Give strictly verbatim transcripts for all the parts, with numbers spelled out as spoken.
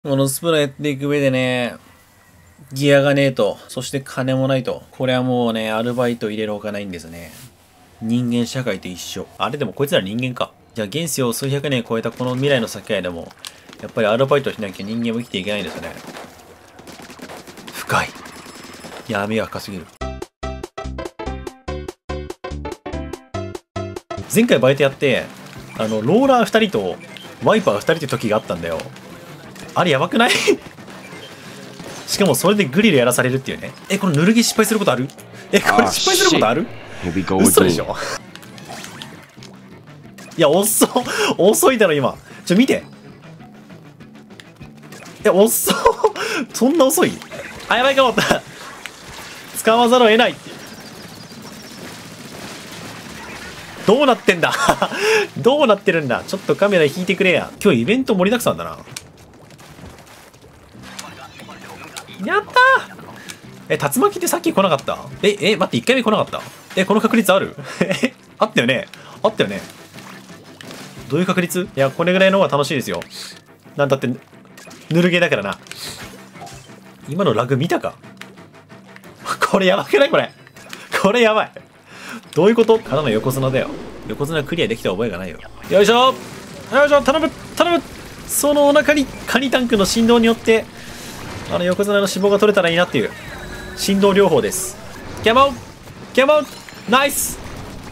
このスプラやっていく上でね、ギアがねえと、そして金もないと。これはもうね、アルバイト入れるほかないんですね。人間社会と一緒。あれでもこいつら人間か。じゃあ現世を数百年超えたこの未来の世界でも、やっぱりアルバイトしなきゃ人間も生きていけないんですよね。深い。闇は深すぎる。前回バイトやって、あの、ローラーふたりとワイパーふたりって時があったんだよ。あれやばくないしかもそれでグリルやらされるっていうね。え、この塗るぎ失敗することある？え、これ失敗することある？嘘でしょいや、遅遅いだろ、今。ちょ、見て。いや、遅そんな遅い？あ、やばいかもった。使わざるを得ない。どうなってんだどうなってるんだ。ちょっとカメラ引いてくれや。今日イベント盛りだくさんだな。やったー。え、竜巻ってさっき来なかった？え、え、待って、いっかいめ来なかった？え、この確率ある？え、あったよね？あったよね？どういう確率？いや、これぐらいの方が楽しいですよ。なんだって、ぬるゲーだからな。今のラグ見たか？これやばくない？これ。これやばい。どういうこと？ただの横綱だよ。横綱クリアできた覚えがないよ。よいしょ！よいしょ！頼む！頼む！そのお腹に、カニタンクの振動によって、あの横綱の脂肪が取れたらいいなっていう振動療法です。キャモンキャモンナイス。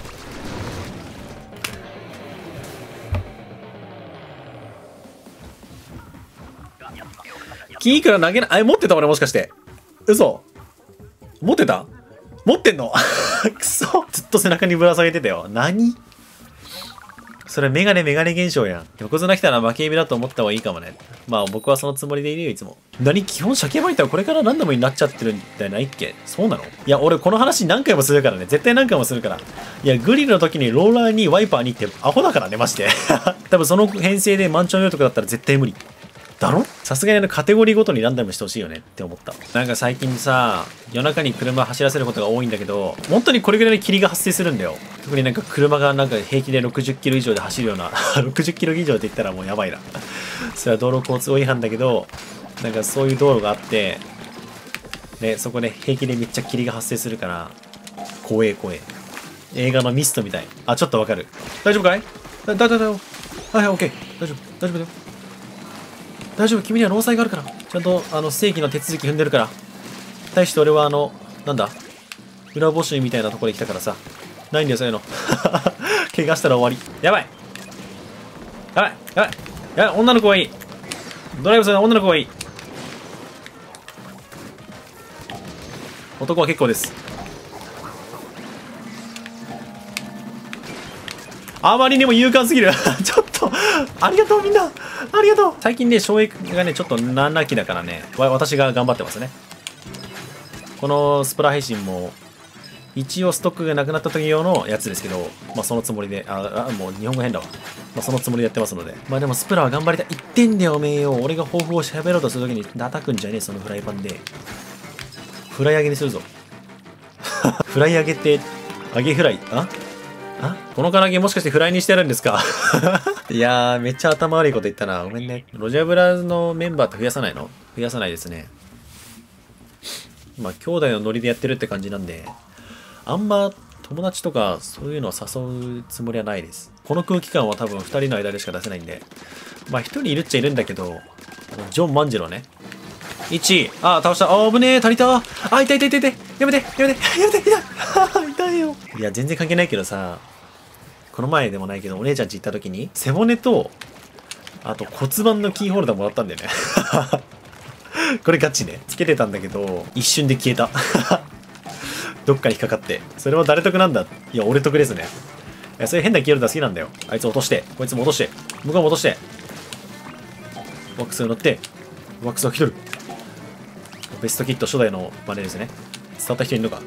キーから投げない。あれ持ってた俺もしかして。嘘持ってた？持ってんのくそずっと背中にぶら下げてたよ。何それメガネメガネ現象やん。横綱来たら負け指だと思った方がいいかもね。まあ僕はそのつもりでいるよ、いつも。何基本鮭バイトはこれからランダムになっちゃってるんじゃないっけ？そうなの？いや、俺この話何回もするからね。絶対何回もするから。いや、グリルの時にローラーにワイパーにってアホだからね、マジで。多分その編成で満潮用とかだったら絶対無理。だろ？さすがにあのカテゴリーごとにランダムしてほしいよねって思った。なんか最近さ、夜中に車走らせることが多いんだけど、本当にこれぐらいの霧が発生するんだよ。特になんか車がなんか平気でろくじゅっキロ以上で走るような、ろくじゅっキロ以上って言ったらもうやばいな。それは道路交通法違反だけど、なんかそういう道路があって、で、そこで平気でめっちゃ霧が発生するから、怖え怖え。映画のミストみたい。あ、ちょっとわかる。大丈夫かい？だ、だ、だ、だよ。はいはい、オッケー。大丈夫。大丈夫だよ。大丈夫、君には労災があるから。ちゃんと、あの、正規の手続き踏んでるから。対して俺は、あの、なんだ裏募集みたいなところに来たからさ。ないんだよ、そういうの。怪我したら終わり。やばいやばいやばいやばい女の子がいい。ドライブするの女の子がいい。男は結構です。あまりにも勇敢すぎる。ちょっと、ありがとうみんな。ありがとう。最近ね、衝撃がね、ちょっと何期だからね、私が頑張ってますね。このスプラ配信も、一応ストックがなくなった時用のやつですけど、まあそのつもりで、あ、あもう日本語変だわ。まあそのつもりでやってますので。まあでもスプラは頑張りたい。言ってんだよ、おめえよ。俺が抱負を喋ろうとするときに叩くんじゃねえ、そのフライパンで。フライ揚げにするぞ。フライ揚げって、揚げフライ、ああこの唐揚げもしかしてフライにしてあるんですか？いやー、めっちゃ頭悪いこと言ったな。ごめんね。ロジャブラのメンバーって増やさないの？増やさないですね。まあ、兄弟のノリでやってるって感じなんで、あんま友達とかそういうのを誘うつもりはないです。この空気感は多分ふたりの間でしか出せないんで。まあ、ひとりいるっちゃいるんだけど、ジョン万次郎ね。いち、あー、倒した。あー、危ねえ、足りた。あー、痛い痛い痛い痛い。やめて、やめて、やめて、痛い。痛いよ。いや、全然関係ないけどさ、この前でもないけど、お姉ちゃん家行った時に、背骨と、あと骨盤のキーホルダーもらったんだよね。これガチね。つけてたんだけど、一瞬で消えた。どっかに引っかかって。それは誰得なんだ？いや、俺得ですね。いや、そういう変なキーホルダー好きなんだよ。あいつ落として、こいつも落として、向こうも落として。ワックスを乗って、ワックスを切る。ベストキット初代の真似ですね。伝わった人いるのか？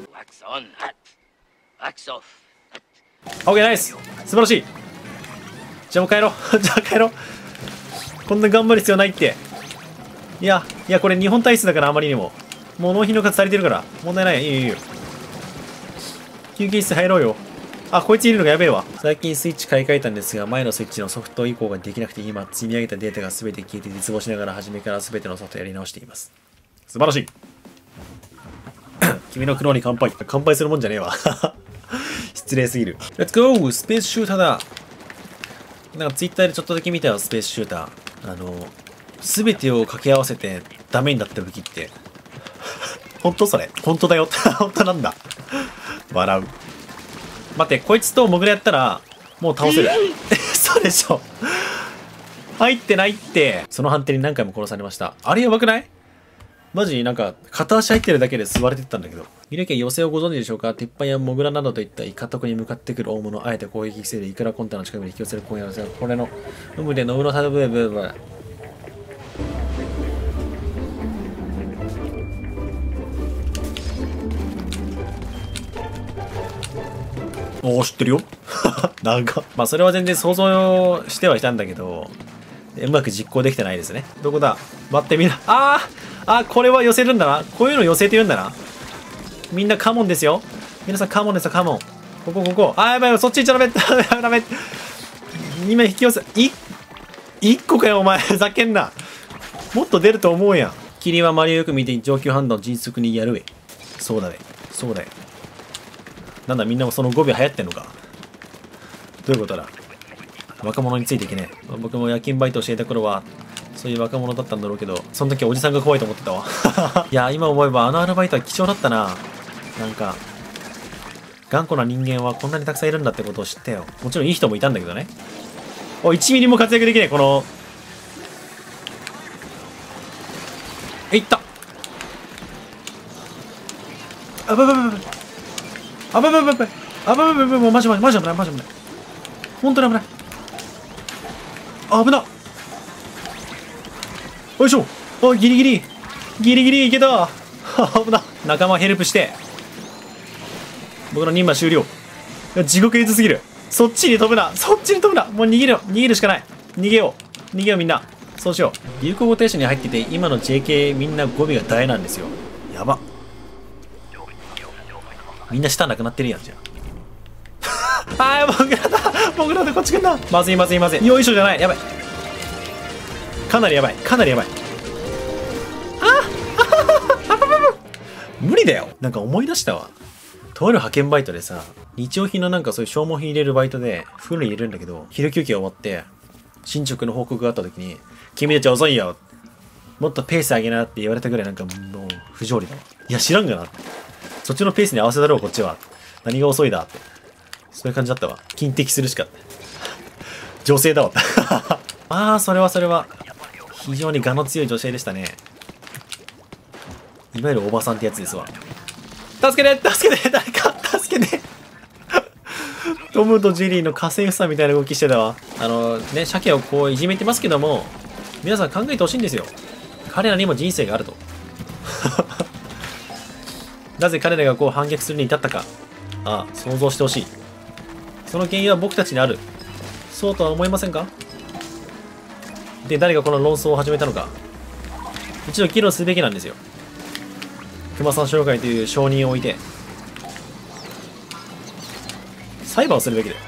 オッケー、ナイス！素晴らしい！じゃあもう帰ろう。じゃあ帰ろう。こんな頑張る必要ないって。いや、いや、これ日本体質だからあまりにも。もう納品の数足りてるから。問題ない。いいよいいよ。休憩室入ろうよ。 あ、こいついるのがやべえわ。最近スイッチ買い替えたんですが、前のスイッチのソフト移行ができなくて、今、積み上げたデータが全て消えて絶望しながら初めから全てのソフトをやり直しています。素晴らしい。君の苦労に乾杯。乾杯するもんじゃねえわ。失礼すぎる。レッツゴースペースシューターだ。なんかツイッターでちょっとだけ見たよ、スペースシューター。あの、すべてを掛け合わせてダメになった武器って。本当それ本当だよ。本当なんだ。笑う。待って、こいつとモグラやったら、もう倒せる。そうでしょ。入ってないって。その判定に何回も殺されました。あれやばくない？マジなんか、片足入ってるだけで吸われてったんだけど。ミルケ寄せをご存知でしょうか？鉄板やモグラなどといったイカトクに向かってくる大物をあえて攻撃せるイクラコンタの近くに引き寄せる攻撃なんですが、これの、海でノブのサドブーブーブー。おお、知ってるよ。なんか、まあそれは全然想像してはいたんだけど、うまく実行できてないですね。どこだ？待ってみんな。あーあ、これは寄せるんだな。こういうの寄せて言うんだな。みんなカモンですよ。皆さんカモンですよ、カモン。ここ、ここ。あーやばいよ、そっち行っちゃダメ。ダメ、ダメ。今引き寄せ、い、一個かよ、お前。ふざけんな。もっと出ると思うやん。霧は周りをよく見て上級判断を迅速にやるえ。そうだね。そうだよ。なんだ、みんなもそのごびょう流行ってんのか。どういうことだ。若者についていけねえ。僕も夜勤バイトをしていた頃は、そういう若者だったんだろうけど、その時はおじさんが怖いと思ってたわ。いや、今思えばあのアルバイトは貴重だったな。なんか、頑固な人間はこんなにたくさんいるんだってことを知ったよ。もちろんいい人もいたんだけどね。おい、いちミリも活躍できねえ、この。え、いった。あばばばばば。あばばばばば。あばばばばば。マジマジマジ危ない、マジ危ない。本当に危ない。あ、危な。よいしょ。あ、ギリギリ。ギリギリいけた。危な。仲間ヘルプして。僕の任務終了。地獄絵図すぎる。そっちに飛ぶな。そっちに飛ぶな。もう逃げるよ。逃げるしかない。逃げよう。逃げようみんな。そうしよう。流行語停止に入ってて、今の ジェーケー みんな語尾が大なんですよ。やば。みんな舌なくなってるやんじゃん。あー、モグラだ。モグラだ。こっち来んな。まずいまずいまずい。よいしょじゃない。やばい。かなりやばい。かなりやばい。ああ無理だよ。なんか思い出したわ。とある派遣バイトでさ、日用品のなんかそういう消耗品入れるバイトで、袋に入れるんだけど、昼休憩終わって、進捗の報告があった時に、君たち遅いよ。もっとペース上げなって言われたぐらいなんかもう不条理だわ。いや知らんがな。そっちのペースに合わせだろうこっちは。何が遅いだって。そういう感じだったわ。金敵するしか。女性だわ。ああ、それはそれは。非常に我の強い女性でしたね。いわゆるおばさんってやつですわ。助けて助けて誰か助けてトムとジェリーの家政婦さんみたいな動きしてたわ。あのね、鮭をこういじめてますけども、皆さん考えてほしいんですよ。彼らにも人生があると。なぜ彼らがこう反逆するに至ったか。ああ、想像してほしい。その原因は僕たちにある。そうとは思いませんか？で、誰がこの論争を始めたのか。一度議論すべきなんですよ。熊さん紹介という証人を置いて、裁判をするべきだよ。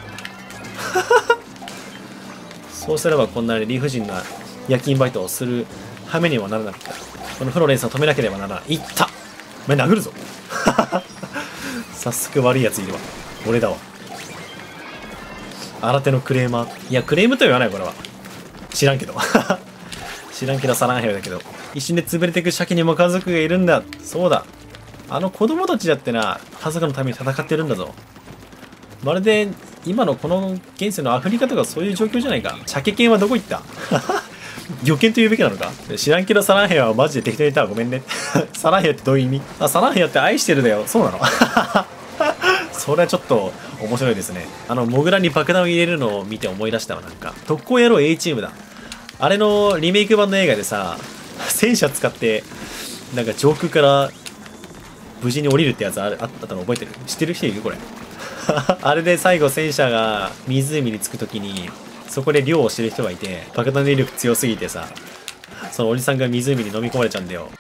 そうすればこんな理不尽な夜勤バイトをする羽目にはならなかった。このフロレンスを止めなければならない。いった！お前殴るぞ。早速悪いやついるわ。俺だわ。新手のクレーマー。いや、クレームとは言わないこれは。知らんけど。知らんけどサランヘルだけど。一瞬で潰れていく鮭にも家族がいるんだ。そうだ。あの子供たちだってな、家族のために戦ってるんだぞ。まるで、今のこの現世のアフリカとかそういう状況じゃないか。鮭犬はどこ行った？魚犬と言うべきなのか？知らんけどサランヘアはマジで適当に言ったらごめんね。サランヘアってどういう意味？あ、サランヘアって愛してるだよ。そうなの？それはちょっと面白いですね。あの、モグラに爆弾を入れるのを見て思い出したわ。なんか、特攻野郎 A チームだ。あれのリメイク版の映画でさ、戦車使って、なんか上空から無事に降りるってやつあれあったの覚えてる？知ってる人いるこれ。あれで最後戦車が湖に着くときに、そこで漁をしてる人がいて、爆弾能力強すぎてさ、そのおじさんが湖に飲み込まれちゃうんだよ。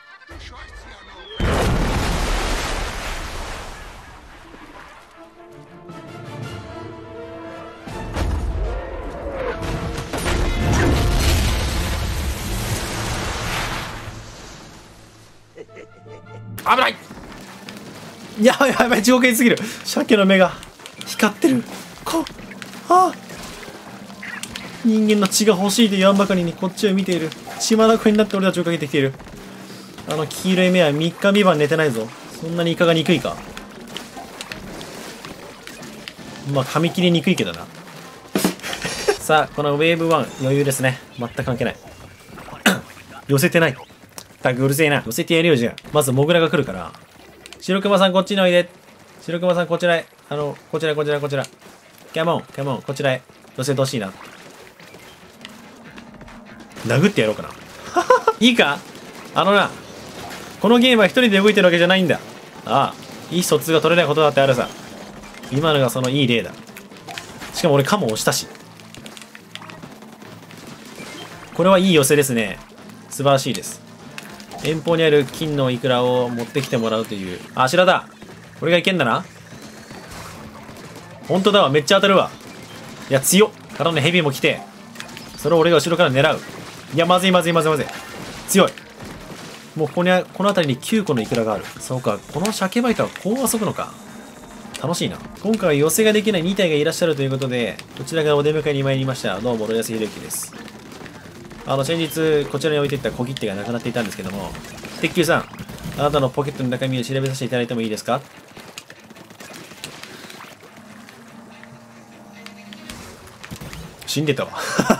危ない。やばいやばい、地獄にすぎる。鮭の目が光ってる。こああ、人間の血が欲しいと言わんばかりにこっちを見ている。血まなこになって俺たちをかけてきている。あの黄色い目はみっかみばん寝てないぞ。そんなにイカが憎いか。まあ噛み切りにくいけどな。さあこのウェーブワン余裕ですね。全く関係ない。寄せてない。たくうるせえな。寄せてやるよ。じゃあまずモグラが来るから、白熊さんこっちにおいで。白熊さんこちらへ。あのこちらこちらこちら。キャモンキャモンこちらへ寄せてほしいな。殴ってやろうかな。いいか、あのな、このゲームは一人で動いてるわけじゃないんだ。ああ、意思疎通が取れないことだってあるさ。今のがそのいい例だ。しかも俺カモ押したし。これはいい寄せですね。素晴らしいです。遠方にある金のイクラを持ってきてもらうという。あ、白だ。俺がいけんだな。本当だわ。めっちゃ当たるわ。いや、強っ。からのヘビも来て、それを俺が後ろから狙う。いや、まずいまずいまずいまずい。強い。もうここに、この辺りにきゅうこのイクラがある。そうか、この鮭バイトはこう遊ぶのか。楽しいな。今回は寄せができないに体がいらっしゃるということで、こちらからお出迎えに参りました。どうも、ロヤスヒロユキです。あの、先日、こちらに置いていった小切手がなくなっていたんですけども、鉄球さん、あなたのポケットの中身を調べさせていただいてもいいですか？死んでたわ。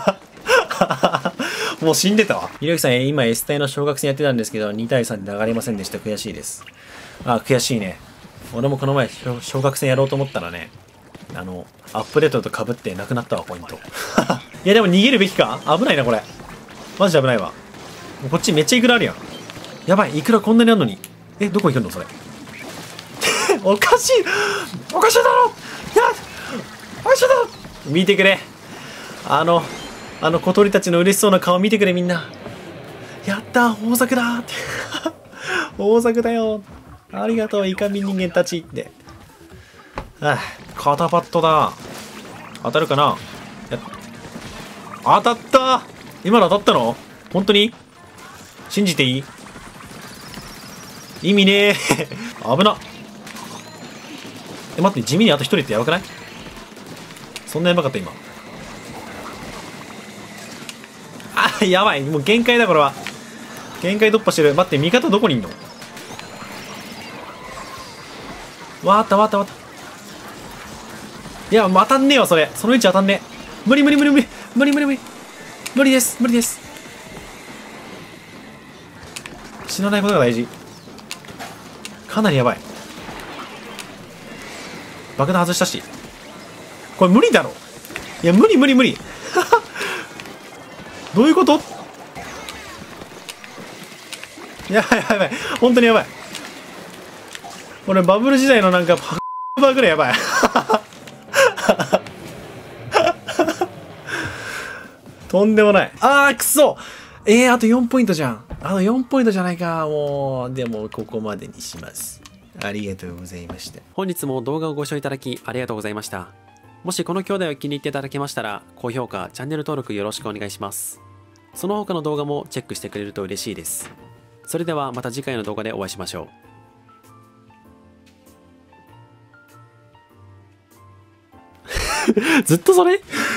もう死んでたわ。ひろゆきさん、今 S 隊の小学生やってたんですけど、にたいさんで流れませんでした。悔しいです。あ、悔しいね。俺もこの前、小学生やろうと思ったらね、あの、アップデートと被ってなくなったわ、ポイント。いや、でも逃げるべきか？危ないな、これ。マジで危ないわ。こっちめっちゃイクラあるやん。やばい、イクラこんなにあるのに。え、どこ行くのそれ。おかしいおかしいだろ。いや、おかしいだろ。見てくれ。あの、あの小鳥たちの嬉しそうな顔見てくれ、みんな。やったー、豊作だーって。豊作だよ。ありがとう、イカミ人間たちって。ああ、肩パッドだ。当たるかな。や当たった。今の当たったの？本当に？信じていい？意味ねー。危な。え、待って、地味にあと一人ってやばくない？そんなやばかった今。あ、やばい。もう限界だ、これは。限界突破してる。待って、味方どこにいんの？わーったわーったわーった。いや、当たんねえわ、それ。その位置当たんねえ。無理無理無理無理。無理無理無理。無理です。無理です。死なないことが大事。かなりやばい。爆弾外したし。これ無理だろ。いや、無理無理無理。どういうこと？やばいやばいやばい。本当にやばい。これバブル時代のなんかパバーぐらいやばい。とんでもない。あー、くそ。えー、あとよんポイントじゃん。あとよんポイントじゃないか。もう、でもここまでにします。ありがとうございました。 本日も動画をご視聴いただきありがとうございました。もしこの兄弟を気に入っていただけましたら、高評価、チャンネル登録よろしくお願いします。その他の動画もチェックしてくれると嬉しいです。それではまた次回の動画でお会いしましょう。 ずっとそれ